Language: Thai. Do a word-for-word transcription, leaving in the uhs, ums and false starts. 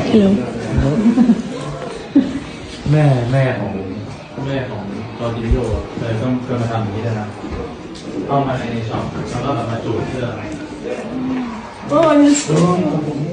ฮัลโหลแม่แม่ของแม่ของจอร์จิโยเลยต้องเคยมาทำอย่างนี้ด้วยนะเข้ามาในช็อปแล้วก็แบบมาจูดเสื้อโอ้ย